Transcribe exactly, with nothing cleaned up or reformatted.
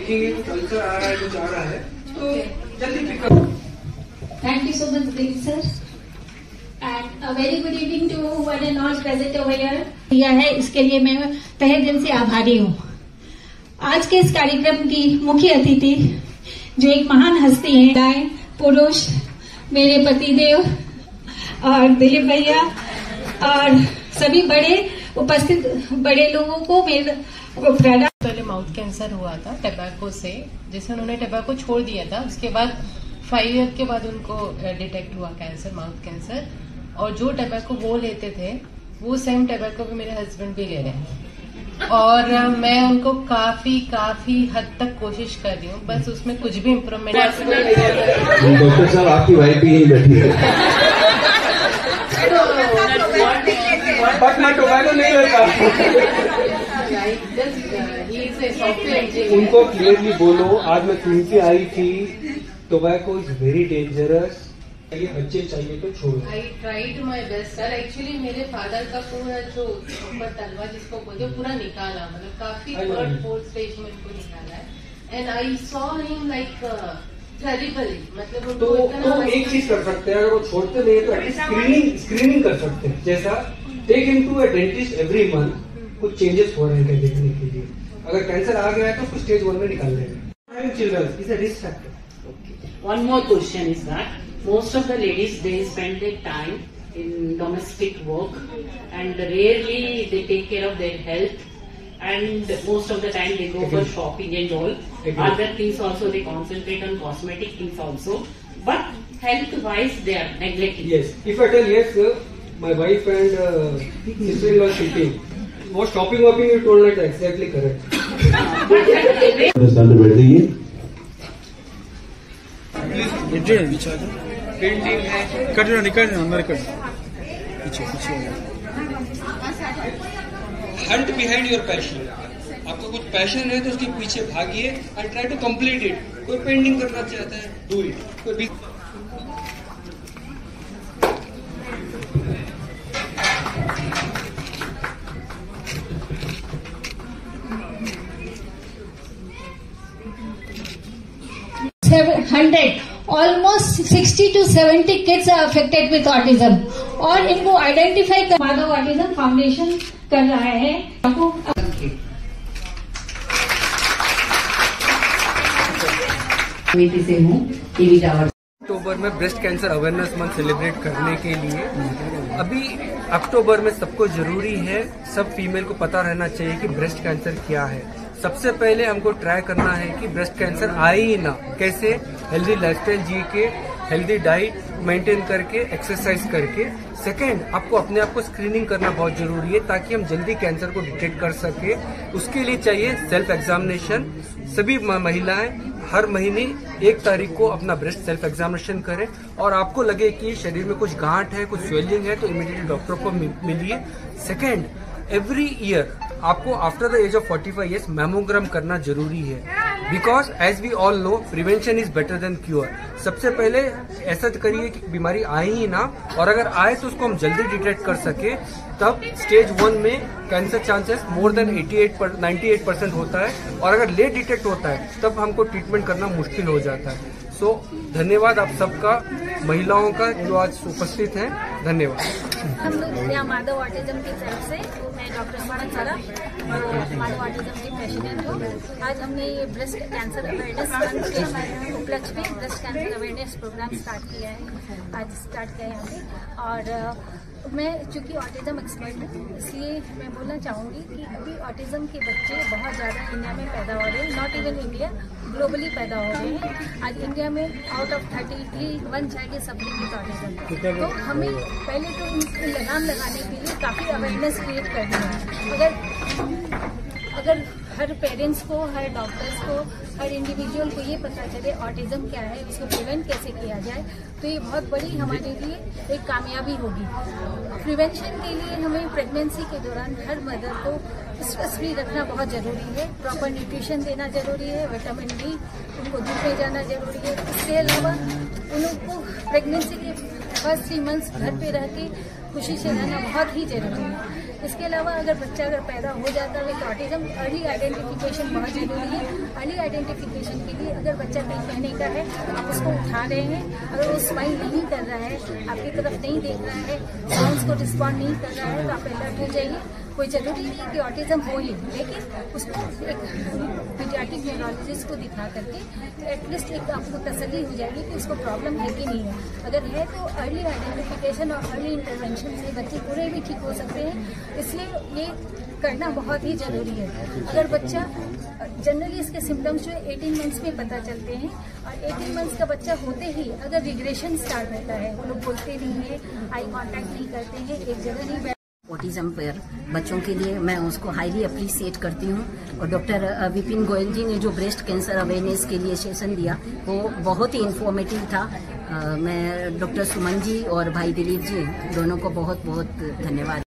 कि कैंसर आ रहा है, कुछ आ रहा है तो जल्दी pickup. Thank you so much Dilip sir and a very good evening to one and all present over here. किया है इसके लिए मैं तहे दिल से आभारी हूँ। आज के इस कार्यक्रम की मुख्य अतिथि जो एक महान हस्ती है, पुरुष मेरे पतिदेव और दिलीप भैया और सभी बड़े उपस्थित बड़े लोगों को मेरे प्रणा। पहले माउथ कैंसर हुआ था टबैको से, जैसे उन्होंने टबैको छोड़ दिया था उसके बाद फाइव ईयर के बाद उनको डिटेक्ट हुआ कैंसर, माउथ कैंसर। और जो टबैको वो लेते थे वो सेम टबैको भी मेरे हस्बैंड भी ले रहे हैं और मैं उनको काफी काफी हद तक कोशिश कर रही हूँ, बस उसमें कुछ भी इम्प्रूवमेंट। डॉक्टर साहब आपकी वाइफ भी यही बैठी है। बट मैं टोबैको नहीं लेता। उनको क्लियरली बोलो, आज मैं तुमसे आई थी, टोबैको इज वेरी डेंजरस, ये बच्चे चाहिए तो छोड़ो। I tried my best sir. Actually मेरे फादर का पूरा जो ऊपर तलवा जिसको बोलते पूरा निकाला, मतलब काफी थर्ड फोर्थ स्टेज में उनको निकाला है and I saw him like terribly. मतलब तो, तो एक चीज कर सकते हैं, अगर वो छोड़ते नहीं तो एटलीस्ट स्क्रीनिंग स्क्रीनिंग कर सकते हैं। जैसा take him to a dentist every month, कुछ चेंजेस हो रहे हैं देखने के लिए। अगर कैंसर आ गया है तो उसको स्टेज वन में निकाल लेंगे। Children is a risk factor. One more question is that most of the ladies, they spend their time in domestic work and rarely they take care of their health, and most of the time they go for shopping and all. Other things also, they concentrate on cosmetic things also, but health wise they are neglecting. Yes, if I tell yes, uh, my wife and uh, sister-in-law sitting, what shopping whopping you told that exactly correct. बैठ जाइए। Painting है, cut रहा निकल रहा अंदर cut पीछे पीछे। Hunt behind your passion. आपको कुछ पैशन है तो उसके पीछे भागिए and try to complete it. कोई पेंटिंग करना चाहता है, डू इट। कोई hundred almost sixty to seventy kids are affected with autism और इनको आइडेंटिफाई कर माधव ऑटिज्म फाउंडेशन कर रहा है। से हूँ टीवी टावर। अक्टूबर में breast cancer awareness month celebrate करने के लिए अभी अक्टूबर में सबको जरूरी है, सब फीमेल को पता रहना चाहिए कि ब्रेस्ट कैंसर क्या है। सबसे पहले हमको ट्राई करना है कि ब्रेस्ट कैंसर आए ही ना। कैसे? हेल्दी लाइफस्टाइल जी के, हेल्दी डाइट मेंटेन करके, एक्सरसाइज करके। सेकेंड, आपको अपने आप को स्क्रीनिंग करना बहुत जरूरी है ताकि हम जल्दी कैंसर को डिटेक्ट कर सके। उसके लिए चाहिए सेल्फ एग्जामिनेशन। सभी महिलाएं हर महीने एक तारीख को अपना ब्रेस्ट सेल्फ एग्जामिनेशन करें और आपको लगे कि शरीर में कुछ गांठ है, कुछ स्वेलिंग है तो इमीडिएटली डॉक्टर को मिलिए। सेकेंड, एवरी ईयर आपको after the age of forty five years mammogram करना जरूरी है, because as we all know prevention is better than cure. सबसे पहले ऐसा करिए कि बीमारी आए ही ना, और अगर आए तो उसको हम जल्दी डिटेक्ट कर सके। तब स्टेज वन में कैंसर चांसेस मोर देन अट्ठासी परसेंट होता है और अगर लेट डिटेक्ट होता है तब हमको ट्रीटमेंट करना मुश्किल हो जाता है। सो so, धन्यवाद आप सबका, महिलाओं का जो आज उपस्थित हैं, धन्यवाद। हम लोग यहाँ माधव ऑटिज्म की तरफ से, मैं डॉक्टर स्मरण सारा माधव ऑटिज्म की प्रेसिडेंट हूँ। आज हमने ये ब्रेस्ट कैंसर अवेयरनेस मंथ के उपलक्ष्य में breast cancer awareness program start किया है, आज स्टार्ट किया है यहाँ पे। और मैं चूंकि ऑटिज्म एक्सपर्ट हूँ इसलिए मैं बोलना चाहूँगी कि अभी ऑटिज्म के बच्चे बहुत ज़्यादा इंडिया में पैदा हो रहे हैं, नॉट इवन इंडिया, ग्लोबली पैदा हो रहे हैं। आज इंडिया में out of thirty three one child is suffering with autism. तो हमें पहले तो इनकी लगाम लगाने के लिए काफ़ी अवेयरनेस क्रिएट करनी है। अगर अगर हर पेरेंट्स को, हर डॉक्टर्स को, हर इंडिविजुअल को ये पता चले ऑटिज्म क्या है, उसको प्रिवेंट कैसे किया जाए, तो ये बहुत बड़ी हमारे लिए एक कामयाबी होगी। प्रिवेंशन के लिए हमें प्रेगनेंसी के दौरान हर मदर को स्ट्रेस फ्री रखना बहुत ज़रूरी है, प्रॉपर न्यूट्रिशन देना ज़रूरी है, विटामिन डी, उनको धूप में जाना ज़रूरी है। इसके अलावा उन लोग को प्रेगनेंसी के फर्स्ट थ्री मंथ्स घर पे रह के खुशी से रहना बहुत ही ज़रूरी है। इसके अलावा अगर बच्चा अगर पैदा हो जाता है तो ऑटिज्म अर्ली आइडेंटिफिकेशन बहुत जरूरी है। अर्ली आइडेंटिफिकेशन के लिए अगर बच्चा कहीं कहने का है, आप उसको उठा रहे हैं, अगर वो स्माइल नहीं कर रहा है, आपकी तरफ नहीं देख रहा है, साउंड्स को रिस्पॉन्ड नहीं कर रहा है, तो आप अलर्ट हो जाइए। कोई जरूरी नहीं कि ऑटिज्म हो ही, लेकिन उसको एक पीडियाट्रिक न्यूरोलॉजिस्ट को दिखा करके एटलीस्ट एक आपको तसल्ली हो जाएगी कि उसको प्रॉब्लम है कि नहीं है। अगर है तो अर्ली आइडेंटिफिकेशन और अर्ली इंटरवेंशन से बच्चे पूरे भी ठीक हो सकते हैं, इसलिए ये करना बहुत ही जरूरी है। अगर बच्चा जनरली इसके सिम्टम्स जो है अठारह मंथ्स में पता चलते हैं, और अठारह मंथ्स का बच्चा होते ही अगर रिग्रेशन स्टार्ट होता है, वो लोग बोलते नहीं है, आई कांटेक्ट नहीं करते हैं, एक जगह नहीं। ऑटिज्म पर बच्चों के लिए मैं उसको हाईली अप्रिशिएट करती हूँ। और डॉक्टर विपिन गोयल जी ने जो ब्रेस्ट कैंसर अवेयरनेस के लिए सेशन दिया वो बहुत ही इंफॉर्मेटिव था। आ, मैं डॉक्टर सुमन जी और भाई दिलीप जी दोनों को बहुत बहुत धन्यवाद।